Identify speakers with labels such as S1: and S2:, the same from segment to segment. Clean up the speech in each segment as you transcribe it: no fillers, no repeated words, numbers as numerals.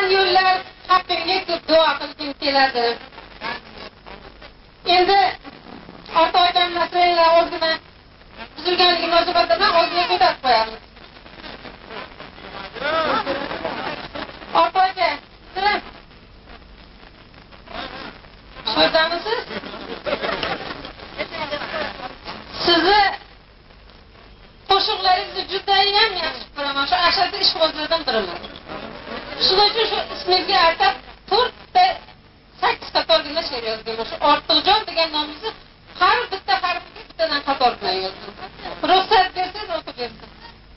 S1: yo'llar haqqingga ko'p duo qilgim keladi. Endi orta aytgan masalalar ozgina buzilganligi munosabati bilan ozgina ko'tarib qo'yamiz. Orta aka, so'zamisiz? Sizni qo'shiqlaringizni judayam yaxshi ko'raman. Shu ashaddiy ishqibozlardan biriman. Shuning uchun shu ismingizga atab 8 qatorgina she'r yozdim. Shu Ortiqjon degan nomingizni har bitta harfiga bittadan qator bilan yozdim. Ruxsat bersangiz o'qib bersin.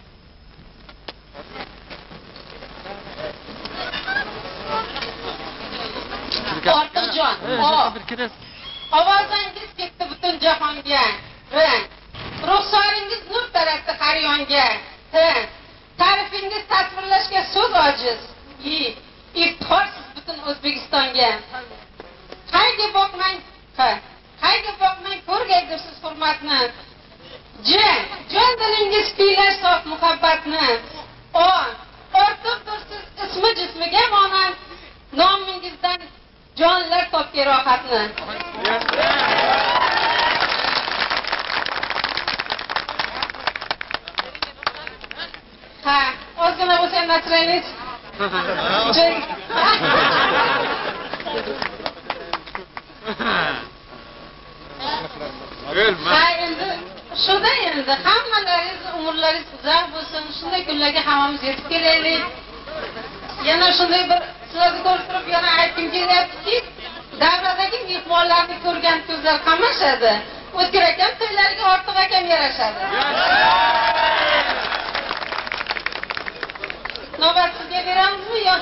S1: Ortiqjon, ovozangiz ketdi butun jahonga. Ruxsoringiz nur taratdi har yonga. Ta'rifingiz tasvirlashga so'z ojiz. Iftorsiz butun O'zbekistonga. Qayga boqmang ko'rgaydirsiz hurmatni. Jon dilingiz kuylar sof muhabbatni. Ortiqdir siz ismi jismiga monand, nomingizdan jonlar topga rohatni. Ozgina bo'lsa nasrangiz. Endi shuda endi hammalaringiz umrlaringiz uzoq bo'lsin. Shunday kunlarga hammamiz yetib kelaylik. Yana shunday bir sizlarni ko'rib turib yana aytgim kelyaptiki, davradagi mehmonlarni ko'rgan ko'zlar qamashadi. O'tkir akam to'ylariga Ortiq akam yarashadi. Navbat sizga beramizmi yo?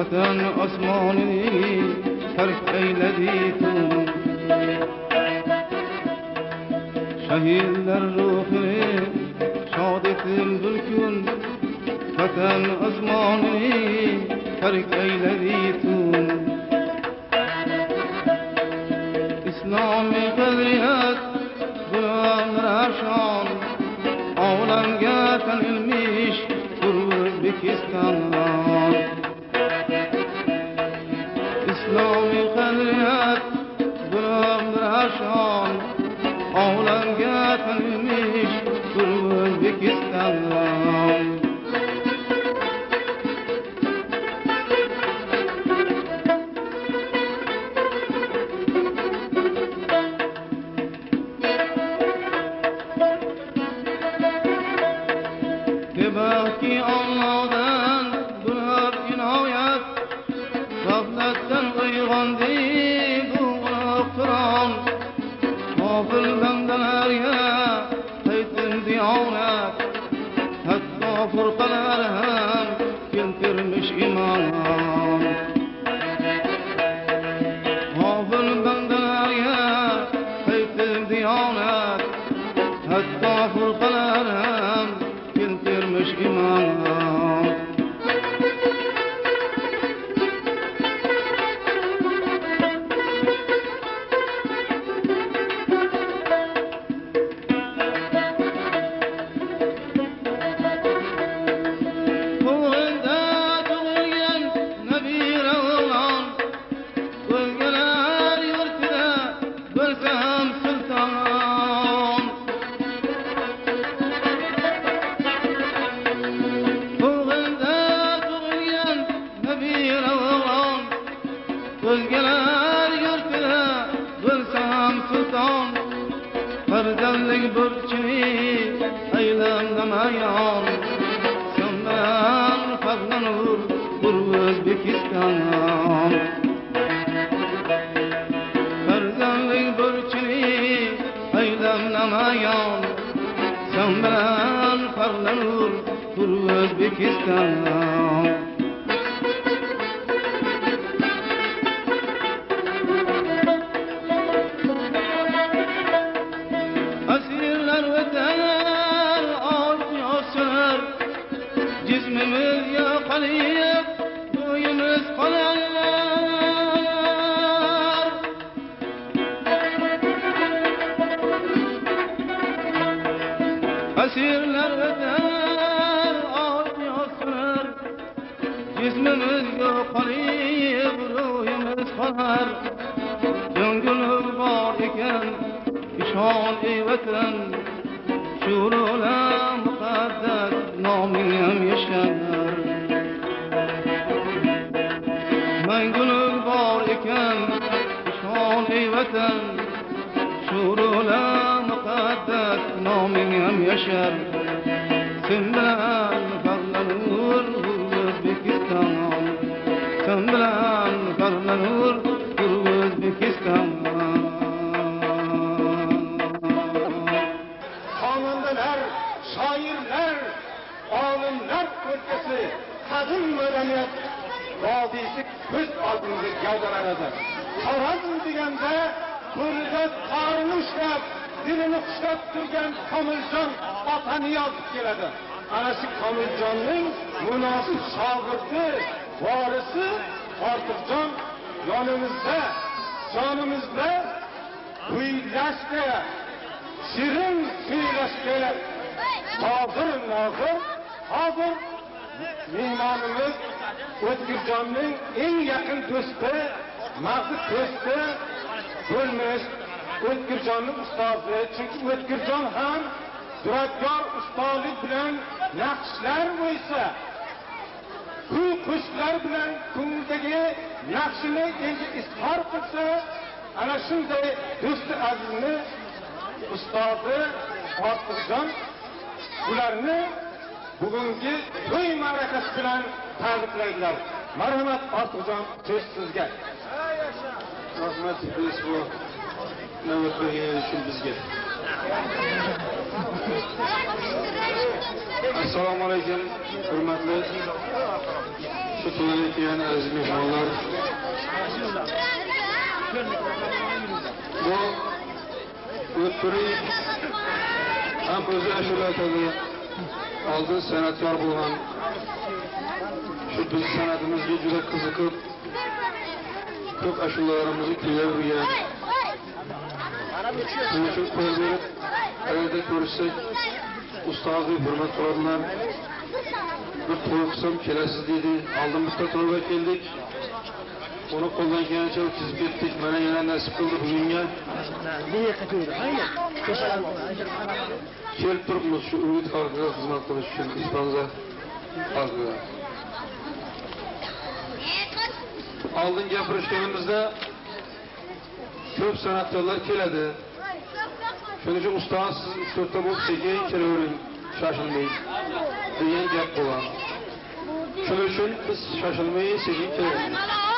S2: vatan osmonini tark eylediydim. Şehirler ruhini şad ettim bir gün, vatan osmonini tark eylediydim. İslami qadriyat bulanraşan, olamga tanilmiş O'zbekiston. İslami qadriyat bulanraşan, olamga tanilmiş O'zbekiston. Belki Allah'dan bulup inayet, gafletten uyg'ondi bu Kur'an. Gafil bendelerge qaytdim diyonet, hatto furqalar ham keltirmiş iman. Gafil bendelerge qaytdim diyonet, hatto furqalar ham keltirmiş iman. To'g'rida tug'ilgan nabira o'g'lon, o'zgalar yurtida bo'lsa ham sulton. O'zgalar yurtida bo'lsam sulton, farzandlik burchini aylanmayon. Sen bilan faxrlanur bir O'zbekiston. Farzandlik burchini aylanmayon. Sen bilan faxrlanur bir O'zbekiston. Cismimiz yo'qolib, ruhimiz qolar. Asirlar o'tar, ot yo'qlar. Cismimiz yo'qolib, ruhimiz qolar. Ko'nglim bor ekan, ishon ey vatan, Şurula muqaddas noming yaşar. Mangulik bor ekan, ishon ey vatan, Şurula muqaddas noming yaşar. Sen bilan faxrlanur O'zbekiston. Sen bilan faxrlanur O'zbekiston.
S3: Şairler, alimler ülkesi, kadın medeniyet vadisi göz aldığınızı gavdalanады. Xorazm degende ko'rida qorini ushlab, dilini qushlab turgan Komiljon otani yozib keladi. Ana shu Komiljonning munosib shogirdi, varisi Ortiqjon yonimizda, jonimizda kuylashga, shirin kuylashga hozir mehmonimiz O'tkirjonning eng yaqin do'sti, mag'zi do'sti bo'lmish O'tkirjonning ustozi. Chunki O'tkirjon ham duradgor ustolik bilan naqshlar bo'ysa, kuy qo'shiqlar bilan ko'ngildagi naqshini endi izhor qilsa, ana shunday do'sti azizni ustozi Ortiqjon ularni bugungi to'y ma'rakasi bilan tabriklaydilar. Marhamat Ortiqjon, so'z sizga.
S4: Rahmat, biz bu navbat berganingiz uchun bizga.
S3: Assalomu alaykum, hurmatli shu to'yga kelgan aziz mehmonlar. Bu o'ttirik ham o'zi ashula aytadi. Oldin san'atkor bo'lgan. Shu biz san'atimizga juda qiziqib, ko'p ashulalarimizni kuylab yurgan. Shuning uchun qo'l berib, qayerda ko'rishsak, ustozni hurmat qiladilar. Bir to'y qilsam kelasiz dedi. Oldin bitta to'yga keldik. Uni qo'ldan kelgancha o'tkazib ketdik. Mana yana nasib qildi bugunga. Kelib turibmiz shu umid xalqiga xizmat qilish uchun Ispanza xalqiga. Oldin gapirishganimizda ko'p san'atkorlar keladi. Shuning uchun ustoz siz 3-4 ta bo'lib sekin kelavering, shoshilmay degan gap bo'lgan. Shuning uchun biz shoshilmay sekin kelavering.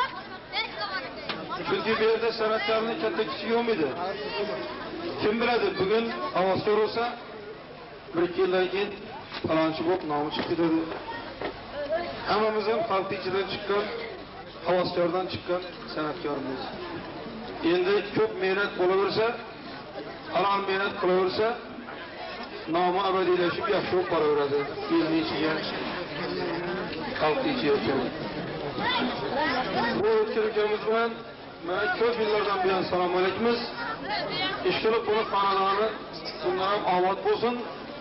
S3: Chunki bu yerda san'atkorning katta kichigi yo'qmaydi. Kim biladi, bugun havasor bo'lsa, 1-2 yildan keyin falonchi bo'lib nomi chiqib ketadi. Hammamiz ham xalq ichidan chiqqan, havaskordan chiqqan san'atkormiz. Endi ko'p mehnat bo'laversa, halol mehnat qilaversa, nomi abadiylashib yaxshi bo'lib boraveradi. Elning ichiga, xalq ichiga. Bu o'tkirlikimiz bilan mana ko'p yillardan buyon salom alaymiz. Ishqilib buni xonadoni bundan ham omad bo'lsin.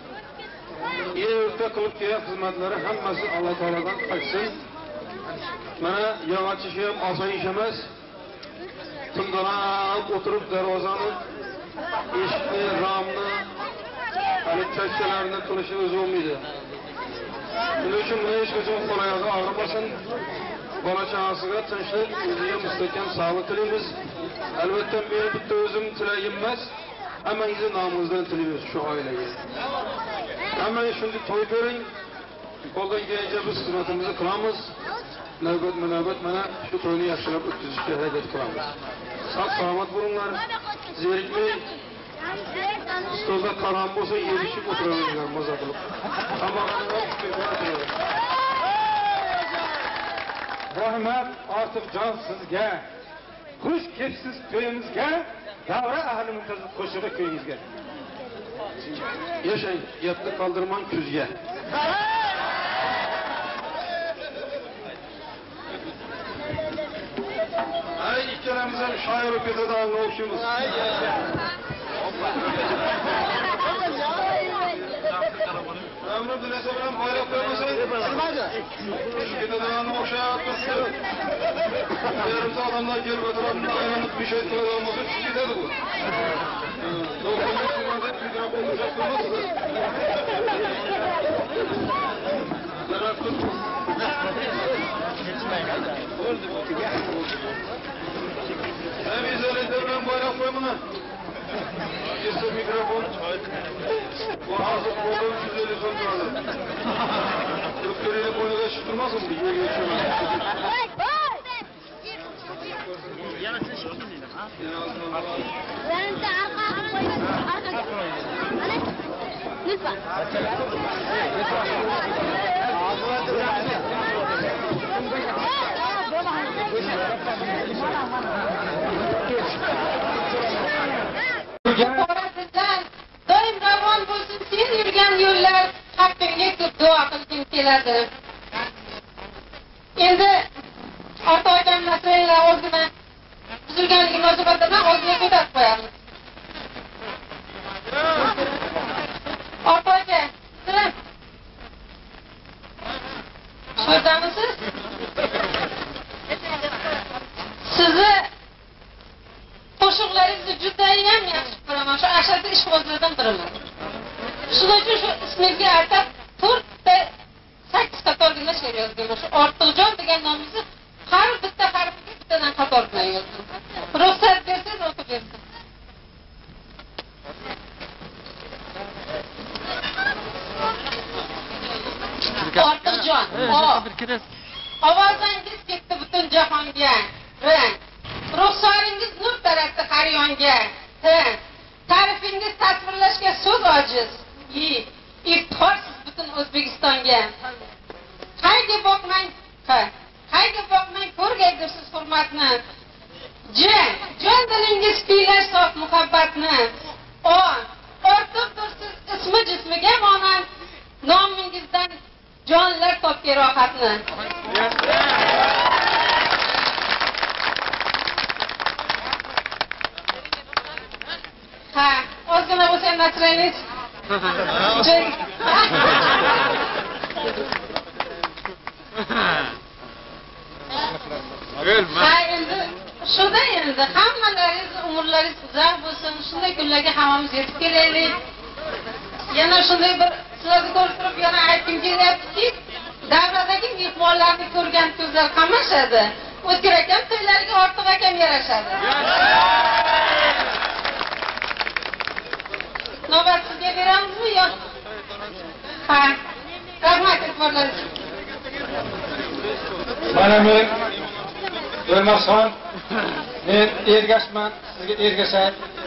S3: Erta qilib kelgan xizmatlari hammasi Alloh taoladan qaytsin. Mana yog'ochishi ham oson ish emas. Tundalab o'tirib darvozani, eshikni, ramni, hali chakchalarni qilishi o'zi bo'lmaydi. Shuning uchun buni hech qachon qo'l oyog'i og'rimasin. Bola chaqasiga tinchlik, o'ziga mustahkam sog'lik tilaymiz. Albatta men bitta o'zim tilagim emas, hammangizni nomingizdan tilaymiz shu oilaga. Hammangiz shunday to'y ko'ring. Qo'ldan kelgancha biz xizmatimizni qilamiz. Navbat mana shu to'yni yaxshilab o'tkazishga harakat qilamiz. Sog' salomat bo'linglar. Zerikmay. Stolda qaram bo'lsa, yerishib o'tiraveringlar maza qilib. Rahmat Ortiqjon sizga. Xush kelibsiz to'yimizga. Davra ahli muntazir qo'shig'i ko'yingizga. Yashang, gapni qoldirmang kuzga. Ay, ikkalamiz ham shoir bo'lib ketadigan o'xshaymiz. Amri bilasa bilan bayroq qo'ymasang, bo'lmaydi. Ketadigan o'xshab turib. Yarim soatdan kelib o'tirib, aylanib bir şey qiladigan bo'lsa, ketadi bu. Televizordan bayroq qo'ymana. Yesa mikrofon. Bu hozir qo'lim 150 so'm turadi. Doktorlar qo'yniga chiqib turmasin bu yerga tushmasin. Yana siz chiqdinglar, ha? Yana arqaga qo'ying. Arqaga qo'ying. Lütfen.
S1: Doim ravon bo'lsin, sen yurgan yo'llar haqqingga ko'p duo qilgim keladi. Endi ota akam masalalar ozgina buzilganligi munosabatida ozgina ko'tarib qo'yamiz. Ota aka, sizlar so'zamisiz? Sizni qo'shiqlaringizni judayam yaxshi ko'raman. Shu ashaddiy ishqibozlardan biriman. Shuning uchun shu ismingizga atab 4 ta 8 qatorgina she'r yozganman. Shu Ortiqjon degan nomingizni har bitta harfiga bittadan qator bilan yozdim. Ruxsat bersangiz o'qib bersin. Ortiqjon, ovozingiz ketdi butun jahonga. Ruxsoringiz nur taratdi har yonga. Ta'rifingiz tasvirlashga so'z ojiz. İftiharsiz butun O'zbekistonga. Qayga boqmang, ko'rgaydirsiz hurmatni. Jon dilingiz kuylash sof muhabbatni. Ortiqdir siz ismi jismiga monand, nomingizdan jonlar topgan rohatni. Ozgina bo'lsa ham nasraymiz. Endi shunda endi hammalaringiz umrlaringiz uzoq bo'lsin. Shunday kunlarga hammamiz yetib kelaylik. Yana shunday bir sizlarni ko'rib turib yana aytgim kelyaptiki, davradagi mehmonlarni ko'rgan ko'zlar qamashadi. O'tkir akam to'ylariga ortiq akam yarashadi. Navbat sizga beramizmi yo? Rahmat e'tiborlaringiz.
S3: Mana men O'lmasxon, men ergashman, sizga ergashay.